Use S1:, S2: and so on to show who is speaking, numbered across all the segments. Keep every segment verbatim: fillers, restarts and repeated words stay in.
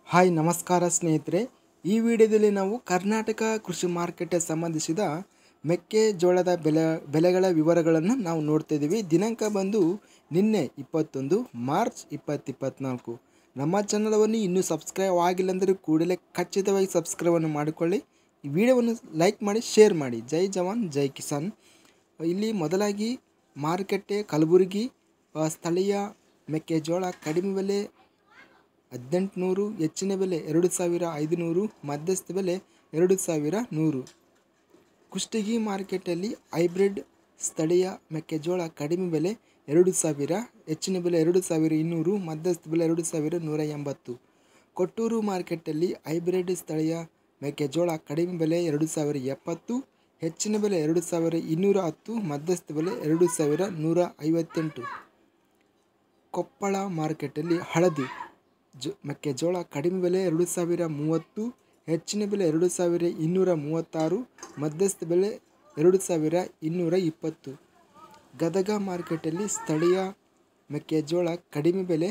S1: Hi ನಮಸ್ಕಾರ ಸ್ನೇಹಿತರೆ, ಈ ವಿಡಿಯೋದಲ್ಲಿ ನಾವು ಕರ್ನಾಟಕ ಕೃಷಿ ಮಾರ್ಕೆಟ್ಗೆ ಸಂಬಂಧಿಸಿದ ಮೆಕ್ಕೆಜೋಳದ ಬೆಲೆ ಬೆಲೆಗಳ ವಿವರಗಳನ್ನು ನಾವು ನೋಡ್ತಾ ಇದ್ದೀವಿ. ದಿನಾಂಕ ಬಂದು ನಿನ್ನೆ ಇಪ್ಪತ್ತೊಂದು ಮಾರ್ಚ್ ಇಪ್ಪತ್ತು ಇಪ್ಪತ್ತ್ನಾಲ್ಕು. ನಮ್ಮ ಚಾನಲವನ್ನು ಇನ್ನೂ ಸಬ್ಸ್ಕ್ರೈಬ್ ಆಗಿಲ್ಲ ಅಂದರೆ ಕೂಡಲೇ ಖಚಿತವಾಗಿ ಸಬ್ಸ್ಕ್ರೈಬನ್ನು ಮಾಡಿಕೊಳ್ಳಿ. ಈ ವಿಡಿಯೋವನ್ನು ಲೈಕ್ ಮಾಡಿ, ಶೇರ್ ಮಾಡಿ. ಜೈ ಜವಾನ್ ಜೈ ಕಿಸಾನ್. ಇಲ್ಲಿ ಮೊದಲಾಗಿ ಮಾರುಕಟ್ಟೆ ಕಲಬುರಗಿ ಸ್ಥಳೀಯ ಮೆಕ್ಕೆಜೋಳ ಕಡಿಮೆ ಬೆಲೆ ಹದಿನೆಂಟುನೂರು, ಹೆಚ್ಚಿನ ಬೆಲೆ ಎರಡು ಸಾವಿರ ಐದುನೂರು, ಮಧ್ಯಸ್ಥ ಬೆಲೆ ಎರಡು ಸಾವಿರ ನೂರು. ಕುಷ್ಟಗಿ ಮಾರ್ಕೆಟಲ್ಲಿ ಹೈಬ್ರಿಡ್ ಸ್ಥಳೀಯ ಮೆಕ್ಕೆಜೋಳ ಕಡಿಮೆ ಬೆಲೆ ಎರಡು ಸಾವಿರ, ಹೆಚ್ಚಿನ ಬೆಲೆ ಎರಡು ಸಾವಿರ ಇನ್ನೂರು, ಮಧ್ಯಸ್ಥ ಬೆಲೆ ಎರಡು ಸಾವಿರ ನೂರ ಎಂಬತ್ತು. ಕೊಟ್ಟೂರು ಮಾರ್ಕೆಟಲ್ಲಿ ಹೈಬ್ರಿಡ್ ಸ್ಥಳೀಯ ಮೆಕ್ಕೆಜೋಳ ಕಡಿಮೆ ಬೆಲೆ ಎರಡು ಸಾವಿರ ಎಪ್ಪತ್ತು, ಹೆಚ್ಚಿನ ಬೆಲೆ ಎರಡು ಸಾವಿರ ಇನ್ನೂರ ಹತ್ತು, ಮಧ್ಯಸ್ಥ ಬೆಲೆ ಎರಡು ಸಾವಿರ ನೂರ ಐವತ್ತೆಂಟು. ಕೊಪ್ಪಳ ಮಾರ್ಕೆಟಲ್ಲಿ ಹಳದಿ ಜೊ ಮೆಕ್ಕೆಜೋಳ ಕಡಿಮೆ ಬೆಲೆ ಎರಡು ಸಾವಿರ ಮೂವತ್ತು, ಹೆಚ್ಚಿನ ಬೆಲೆ ಎರಡು ಸಾವಿರ ಇನ್ನೂರ ಮೂವತ್ತಾರು, ಮಧ್ಯಸ್ಥ ಬೆಲೆ ಎರಡು ಸಾವಿರ ಇನ್ನೂರ ಇಪ್ಪತ್ತು. ಗದಗ ಮಾರ್ಕೆಟಲ್ಲಿ ಸ್ಥಳೀಯ ಮೆಕ್ಕೆಜೋಳ ಕಡಿಮೆ ಬೆಲೆ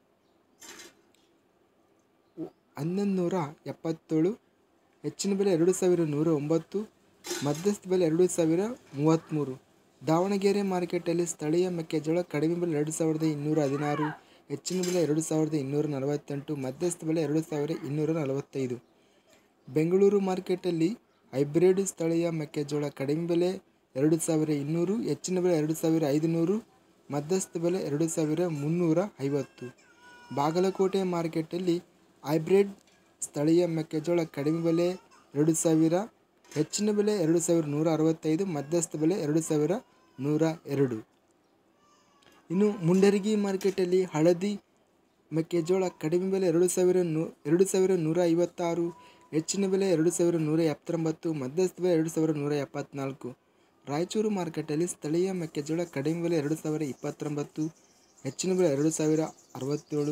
S1: ಹನ್ನೊಂದು ನೂರ ಎಪ್ಪತ್ತೇಳು, ಹೆಚ್ಚಿನ ಬೆಲೆ ಎರಡು ಸಾವಿರ ನೂರ ಒಂಬತ್ತು, ಮಧ್ಯಸ್ಥ ಬೆಲೆ ಎರಡು ಸಾವಿರ ಮೂವತ್ತ್ಮೂರು. ದಾವಣಗೆರೆ ಮಾರ್ಕೆಟಲ್ಲಿ ಸ್ಥಳೀಯ ಮೆಕ್ಕೆಜೋಳ ಕಡಿಮೆ ಬೆಲೆ ಎರಡು ಸಾವಿರದ ಇನ್ನೂರ ಹದಿನಾರು, ಹೆಚ್ಚಿನ ಬೆಲೆ ಎರಡು ಸಾವಿರದ ಇನ್ನೂರ ನಲವತ್ತೆಂಟು, ಮಧ್ಯಸ್ಥ ಬೆಲೆ ಎರಡು ಸಾವಿರ ಇನ್ನೂರ ನಲವತ್ತೈದು. ಬೆಂಗಳೂರು ಮಾರ್ಕೆಟಲ್ಲಿ ಹೈಬ್ರಿಡ್ ಸ್ಥಳೀಯ ಮೆಕ್ಕೆಜೋಳ ಕಡಿಮೆ ಬೆಲೆ ಎರಡು ಸಾವಿರ ಇನ್ನೂರು, ಹೆಚ್ಚಿನ ಬೆಲೆ ಎರಡು ಸಾವಿರ ಐದುನೂರು, ಮಧ್ಯಸ್ಥ ಬೆಲೆ ಎರಡು ಸಾವಿರ ಮುನ್ನೂರ ಐವತ್ತು. ಬಾಗಲಕೋಟೆ ಮಾರ್ಕೆಟಲ್ಲಿ ಹೈಬ್ರಿಡ್ ಸ್ಥಳೀಯ ಮೆಕ್ಕೆಜೋಳ ಕಡಿಮೆ ಬೆಲೆ ಎರಡು ಸಾವಿರ, ಹೆಚ್ಚಿನ ಬೆಲೆ ಎರಡು ಸಾವಿರ ನೂರ ಅರವತ್ತೈದು, ಮಧ್ಯಸ್ಥ ಬೆಲೆ ಎರಡು ಸಾವಿರ ನೂರ ಎರಡು. ಇನ್ನು ಮುಂಡರಗಿ ಮಾರ್ಕೆಟಲ್ಲಿ ಹಳದಿ ಮೆಕ್ಕೆಜೋಳ ಕಡಿಮೆ ಬೆಲೆ ಎರಡು ಸಾವಿರ ನೂ ಎರಡು ಸಾವಿರ ನೂರ ಐವತ್ತಾರು, ಹೆಚ್ಚಿನ ಬೆಲೆ ಎರಡು ಸಾವಿರ ನೂರ ಎಪ್ಪತ್ತೊಂಬತ್ತು, ಮಧ್ಯಸ್ಥ ಬೆಲೆ ಎರಡು ಸಾವಿರ ನೂರ ಎಪ್ಪತ್ತ್ನಾಲ್ಕು. ರಾಯಚೂರು ಮಾರ್ಕೆಟಲ್ಲಿ ಸ್ಥಳೀಯ ಮೆಕ್ಕೆಜೋಳ ಕಡಿಮೆ ಬೆಲೆ ಎರಡು ಸಾವಿರ ಇಪ್ಪತ್ತೊಂಬತ್ತು, ಹೆಚ್ಚಿನ ಬೆಲೆ ಎರಡು ಸಾವಿರ ಅರವತ್ತೇಳು.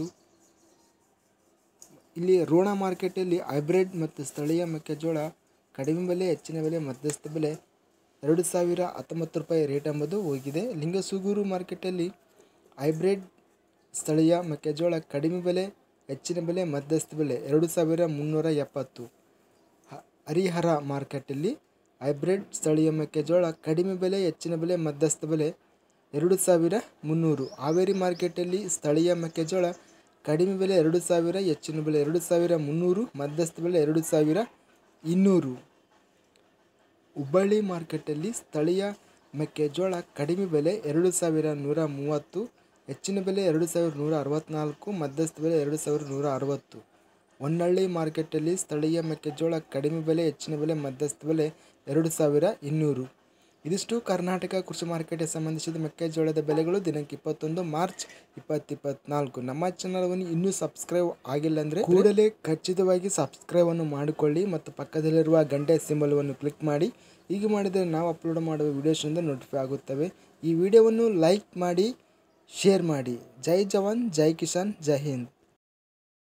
S1: ಇಲ್ಲಿ ರೋಣ ಮಾರ್ಕೆಟಲ್ಲಿ ಹೈಬ್ರಿಡ್ ಮತ್ತು ಸ್ಥಳೀಯ ಮೆಕ್ಕೆಜೋಳ ಕಡಿಮೆ ಬೆಲೆ, ಹೆಚ್ಚಿನ ಬೆಲೆ, ಮಧ್ಯಸ್ಥ ಬೆಲೆ ಎರಡು ಸಾವಿರ ಹತ್ತೊಂಬತ್ತು ರೂಪಾಯಿ ರೇಟ್ ಎಂಬುದು ಹೋಗಿದೆ. ಲಿಂಗಸೂಗೂರು ಮಾರ್ಕೆಟಲ್ಲಿ ಹೈಬ್ರಿಡ್ ಸ್ಥಳೀಯ ಮೆಕ್ಕೆಜೋಳ ಕಡಿಮೆ ಬೆಲೆ, ಹೆಚ್ಚಿನ ಬೆಲೆ, ಮಧ್ಯಸ್ಥ ಬೆಲೆ ಎರಡು ಸಾವಿರ ಮುನ್ನೂರ ಎಪ್ಪತ್ತು. ಹರಿಹರ ಮಾರ್ಕೆಟಲ್ಲಿ ಹೈಬ್ರಿಡ್ ಸ್ಥಳೀಯ ಮೆಕ್ಕೆಜೋಳ ಕಡಿಮೆ ಬೆಲೆ, ಹೆಚ್ಚಿನ ಬೆಲೆ, ಮಧ್ಯಸ್ಥ ಬೆಲೆ ಎರಡು ಸಾವಿರ ಮುನ್ನೂರು. ಹಾವೇರಿ ಮಾರ್ಕೆಟಲ್ಲಿ ಸ್ಥಳೀಯ ಮೆಕ್ಕೆಜೋಳ ಕಡಿಮೆ ಬೆಲೆ ಎರಡು ಸಾವಿರ, ಹೆಚ್ಚಿನ ಬೆಲೆ ಎರಡು ಸಾವಿರ ಮುನ್ನೂರು, ಮಧ್ಯಸ್ಥ ಬೆಲೆ ಎರಡು ಸಾವಿರ ಇನ್ನೂರು. ಹುಬ್ಬಳ್ಳಿ ಮಾರ್ಕೆಟಲ್ಲಿ ಸ್ಥಳೀಯ ಮೆಕ್ಕೆಜೋಳ ಕಡಿಮೆ ಬೆಲೆ ಎರಡು ಸಾವಿರ ನೂರ ಮೂವತ್ತು, ಹೆಚ್ಚಿನ ಬೆಲೆ ಎರಡು ಸಾವಿರ ನೂರ ಅರವತ್ತ್ನಾಲ್ಕು, ಮಧ್ಯಸ್ಥ ಬೆಲೆ ಎರಡು ಸಾವಿರ ನೂರ ಅರವತ್ತು. ಹೊನ್ನಳ್ಳಿ ಮಾರ್ಕೆಟಲ್ಲಿ ಸ್ಥಳೀಯ ಮೆಕ್ಕೆಜೋಳ ಕಡಿಮೆ ಬೆಲೆ, ಹೆಚ್ಚಿನ ಬೆಲೆ, ಮಧ್ಯಸ್ಥ ಬೆಲೆ ಎರಡು ಸಾವಿರ ಇನ್ನೂರು. ಇದಿಷ್ಟು ಕರ್ನಾಟಕ ಕೃಷಿ ಮಾರ್ಕೆಟ್ಗೆ ಸಂಬಂಧಿಸಿದ ಮೆಕ್ಕೆಜೋಳದ ಬೆಲೆಗಳು ದಿನಾಂಕ ಇಪ್ಪತ್ತೊಂದು ಮಾರ್ಚ್ ಇಪ್ಪತ್ತು ಇಪ್ಪತ್ತ್ನಾಲ್ಕು. ನಮ್ಮ ಚಾನಲವನ್ನು ಇನ್ನೂ ಸಬ್ಸ್ಕ್ರೈಬ್ ಆಗಿಲ್ಲ ಅಂದರೆ ಕೂಡಲೇ ಖಚಿತವಾಗಿ ಸಬ್ಸ್ಕ್ರೈಬನ್ನು ಮಾಡಿಕೊಳ್ಳಿ ಮತ್ತು ಪಕ್ಕದಲ್ಲಿರುವ ಗಂಟೆ ಸಿಂಬಲವನ್ನು ಕ್ಲಿಕ್ ಮಾಡಿ. ಹೀಗೆ ಮಾಡಿದರೆ ನಾವು ಅಪ್ಲೋಡ್ ಮಾಡುವ ವಿಡಿಯೋಸಿಂದ ನೋಟಿಫೈ ಆಗುತ್ತವೆ. ಈ ವಿಡಿಯೋವನ್ನು ಲೈಕ್ ಮಾಡಿ, ಶೇರ್ ಮಾಡಿ. ಜೈ ಜವಾನ್ ಜೈ ಕಿಸಾನ್, ಜೈ ಹಿಂದ್.